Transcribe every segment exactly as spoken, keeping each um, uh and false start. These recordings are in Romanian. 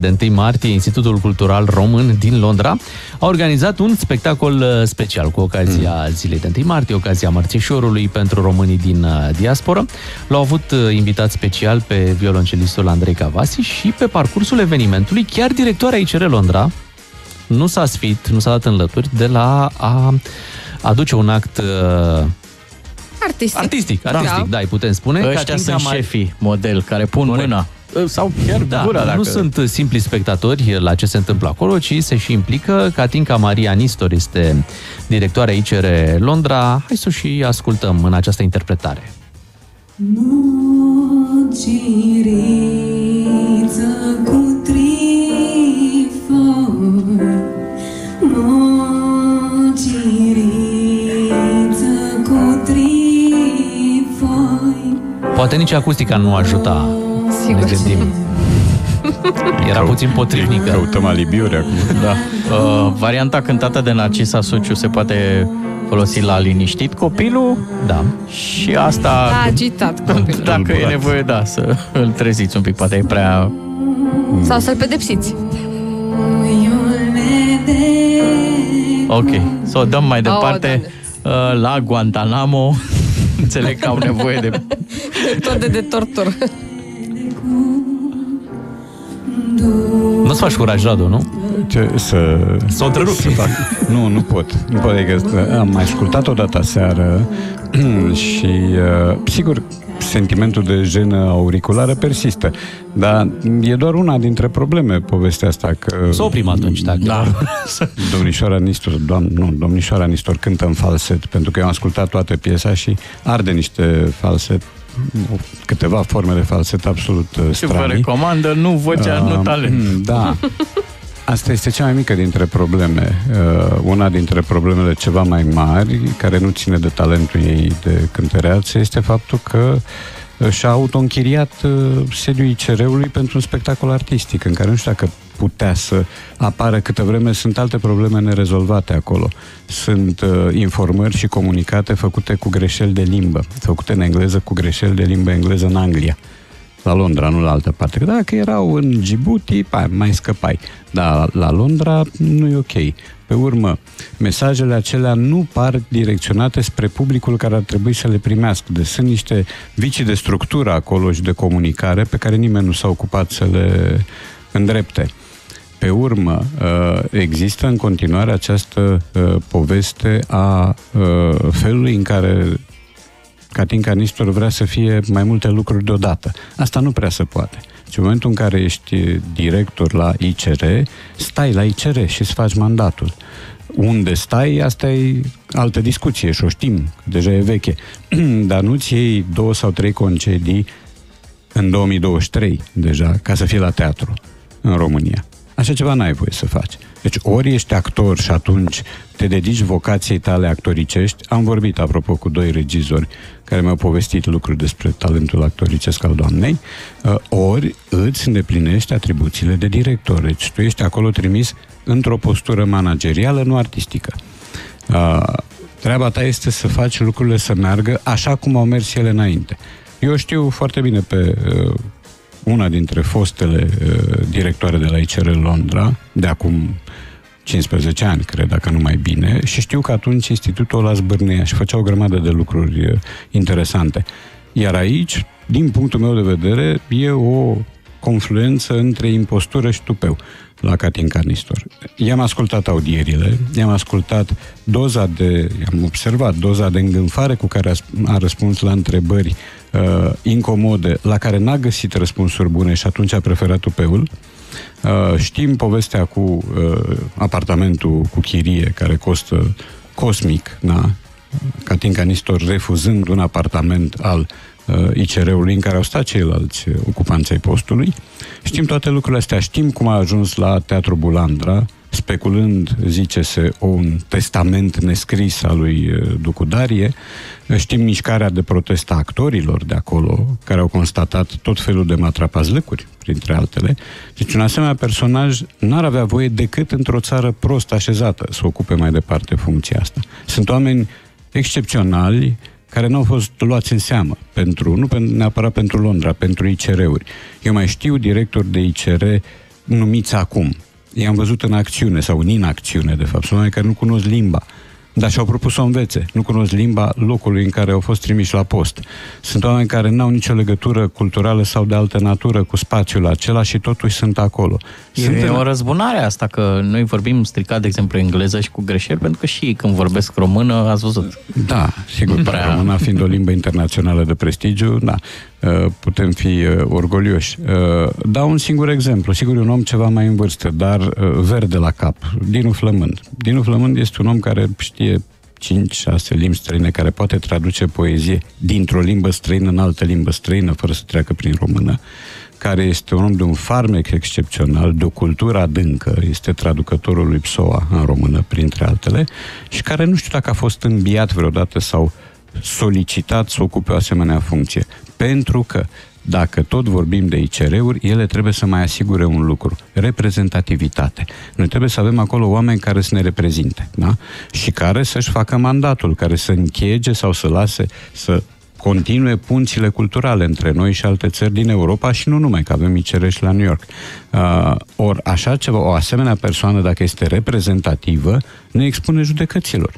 De întâi martie, Institutul Cultural Român din Londra a organizat un spectacol special cu ocazia mm. zilei de întâi martie, ocazia Mărțișorului pentru românii din diasporă. L-au avut invitat special pe violoncelistul Andrei Cavasi și pe parcursul evenimentului chiar directoarea I C R Londra nu s-a sfit, nu s-a dat în lături de la a aduce un act uh, artistic, artistic, artistic da, da îi putem spune. Ăștia sunt mai... șefii model care pun Corect. mâna sau chiar da, gura. Dacă... Nu sunt simpli spectatori la ce se întâmplă acolo, ci se și implică. Catinca Maria Nistor este directoarea I C R Londra. Hai să o și ascultăm în această interpretare. Mociriță cu trifoi, mociriță cu trifoi. Poate nici acustica nu ajuta. Sigur. Ne gândim. Era puțin potrivnică. Căutăm alibiuri acum. Da. Uh, varianta cântată de Narcisa Suciu se poate folosi la liniștit copilul. Da. Și asta... A agitat copilul. Dacă e nevoie, da, să îl treziți un pic. Poate e prea... Sau să-l pedepsiți. Ok. Să o dăm mai departe oh, uh, la Guantanamo. Înțeleg că au nevoie de... Metode de tortură. Nu-ți faci curaj, Radu, nu? Ce, să... Să o întrerup. Să fac. Nu, nu pot. Nu pot, adică am mai ascultat odată aseară și, uh, sigur, sentimentul de jenă auriculară persistă. Dar e doar una dintre probleme, povestea asta. Că... Să oprim atunci, dacă... Da. Domnișoara Nistor, doamn, nu, domnișoara Nistor cântă în falset, pentru că eu am ascultat toată piesa și arde niște falset, câteva forme de falset absolut stranii. Și vă recomandă, nu vocea, uh, nu talent. Da. Asta este cea mai mică dintre probleme. Uh, una dintre problemele ceva mai mari, care nu ține de talentul ei de cântăreață, este faptul că și-a auto-închiriat uh, sediul I C R-ului pentru un spectacol artistic, în care nu știu dacă putea să apară câtă vreme sunt alte probleme nerezolvate acolo. Sunt uh, informări și comunicate făcute cu greșeli de limbă, făcute în engleză cu greșeli de limbă engleză în Anglia. La Londra, nu la altă parte. Că dacă erau în Djibouti, mai scăpai. Dar la Londra nu e ok. Pe urmă, mesajele acelea nu par direcționate spre publicul care ar trebui să le primească. Deci sunt niște vicii de structură acolo și de comunicare pe care nimeni nu s-a ocupat să le îndrepte. Pe urmă, există în continuare această poveste a felului în care Catinca Nistor vrea să fie mai multe lucruri deodată. Asta nu prea se poate. Și în momentul în care ești director la I C R, stai la I C R și îți faci mandatul. Unde stai, asta e altă discuție și o știm, deja e veche. Dar nu-ți iei două sau trei concedii în două mii douăzeci și trei deja, ca să fii la teatru în România. Așa ceva n-ai voie să faci. Deci ori ești actor și atunci te dedici vocației tale actoricești. Am vorbit, apropo, cu doi regizori care mi-au povestit lucruri despre talentul actoricesc al doamnei, ori îți îndeplinești atribuțiile de director. Deci tu ești acolo trimis într-o postură managerială, nu artistică. Treaba ta este să faci lucrurile să meargă așa cum au mers ele înainte. Eu știu foarte bine pe... una dintre fostele uh, directoare de la I C R Londra, de acum cincisprezece ani, cred, dacă nu mai bine, și știu că atunci institutul ăla zbârnea și făcea o grămadă de lucruri uh, interesante. Iar aici, din punctul meu de vedere, e o confluență între impostură și tupeu la Catinca Nistor. I-am ascultat audierile, i-am ascultat doza de, i-am observat doza de îngânfare cu care a, a răspuns la întrebări uh, incomode, la care n-a găsit răspunsuri bune și atunci a preferat tupeul. Uh, știm povestea cu uh, apartamentul cu chirie care costă cosmic, na? Catinca Nistor refuzând un apartament al I C R-ului în care au stat ceilalți ocupanți ai postului. Știm toate lucrurile astea. Știm cum a ajuns la Teatrul Bulandra, speculând, zice-se, un testament nescris al lui Ducu Darie. Știm mișcarea de protest a actorilor de acolo, care au constatat tot felul de matrapazlăcuri, printre altele. Deci un asemenea personaj n-ar avea voie decât într-o țară prost așezată să ocupe mai departe funcția asta. Sunt oameni excepționali care nu au fost luați în seamă, pentru, nu neapărat pentru Londra, pentru I C R-uri. Eu mai știu directori de I C R numiți acum. I-am văzut în acțiune sau în inacțiune, de fapt. Sunt oameni care nu cunosc limba, dar și-au propus să o învețe. Nu cunosc limba locului în care au fost trimiși la post. Sunt oameni care n-au nicio legătură culturală sau de altă natură cu spațiul acela și totuși sunt acolo. Sunt E în... o răzbunare asta, că noi vorbim stricat, de exemplu, engleză și cu greșeli, pentru că și ei când vorbesc română, ați văzut. Da, sigur, Prea. româna fiind o limbă internațională de prestigiu, da, putem fi orgolioși. Dau un singur exemplu, sigur, un om ceva mai în vârstă, dar verde la cap, Dinu Flămând. Dinu Flămând este un om care știe cinci șase limbi străine, care poate traduce poezie dintr-o limbă străină în altă limbă străină, fără să treacă prin română, care este un om de un farmec excepțional, de o cultură adâncă, este traducătorul lui Psoa în română, printre altele, și care nu știu dacă a fost înviat vreodată sau solicitat să ocupe o asemenea funcție. Pentru că, dacă tot vorbim de I C R-uri, ele trebuie să mai asigure un lucru, reprezentativitate. Noi trebuie să avem acolo oameni care să ne reprezinte, da? Și care să-și facă mandatul, care să închege sau să lase, să continue punțile culturale între noi și alte țări din Europa și nu numai, că avem I C R și la New York. Uh, ori așa ceva, o asemenea persoană, dacă este reprezentativă, ne expune judecăților.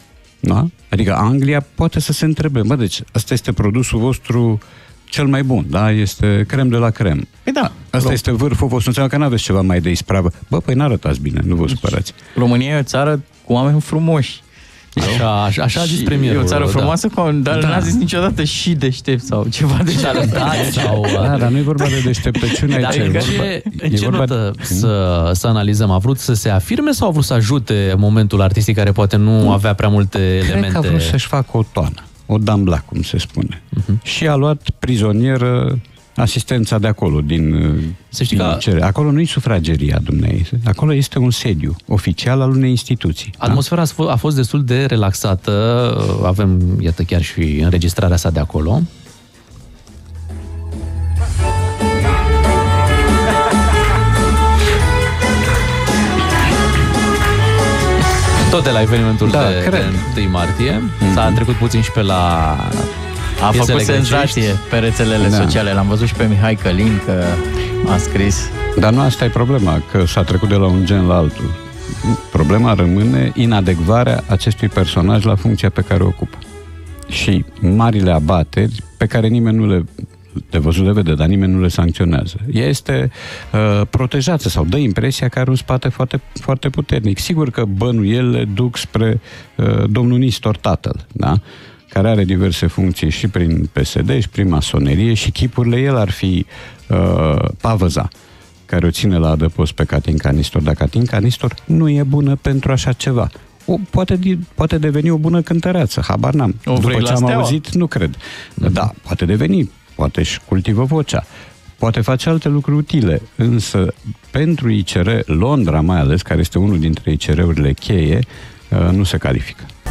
Da? Adică Anglia poate să se întrebe, bă, deci ăsta este produsul vostru cel mai bun, da? Este crem de la crem. Păi da. Asta este vârful vostru, înseamnă că n-aveți ceva mai de ispravă. Bă, păi n-arătați bine, nu vă supărați. România e o țară cu oameni frumoși. Așa, așa, așa a zis Și premierul. E o țară frumoasă, da. Dar Da. n-a zis niciodată și deștept sau ceva de Talentat sau... Da, dar nu e vorba de deșteptăciune Dar aici. în e ce, vorba, în e ce vorba notă să, să analizăm? A vrut să se afirme sau a vrut să ajute momentul artistic care poate nu avea prea multe Cred elemente? că a vrut să-și facă o toană, o dambla, cum se spune. Uh-huh. Și a luat prizonieră asistența de acolo, din... Să știi din că- cere. Acolo nu-i sufrageria dumneavoastră, acolo este un sediu oficial al unei instituții. Atmosfera a f- a fost destul de relaxată. Avem, iată, chiar și înregistrarea sa de acolo. Tot de la evenimentul Da, de, cred. de întâi martie. Mm-hmm. S-a trecut puțin și pe la A piesele făcut senzație grecești. pe rețelele Da. sociale. L-am văzut și pe Mihai Călin că a scris. Dar nu asta e problema, că s-a trecut de la un gen la altul. Problema rămâne inadecvarea acestui personaj la funcția pe care o ocupă. Și marile abateri pe care nimeni nu le de văzut de vede, dar nimeni nu le sancționează. Ea este uh, protejată sau dă impresia că are un spate foarte, foarte puternic. Sigur că bănuielile duc spre uh, domnul Nistor, tatăl, da? Care are diverse funcții și prin P S D și prin masonerie și chipurile el ar fi uh, Pavăza, care o ține la adăpost pe Catinca Nistor, dar Catinca Nistor nu e bună pentru așa ceva. O, poate, poate deveni o bună cântăreață, habar n-am. O După vrei ce la am Steaua? auzit, nu cred. Da, poate deveni, poate își cultivă vocea, poate face alte lucruri utile, însă pentru I C R, Londra mai ales, care este unul dintre I C R-urile cheie, nu se califică.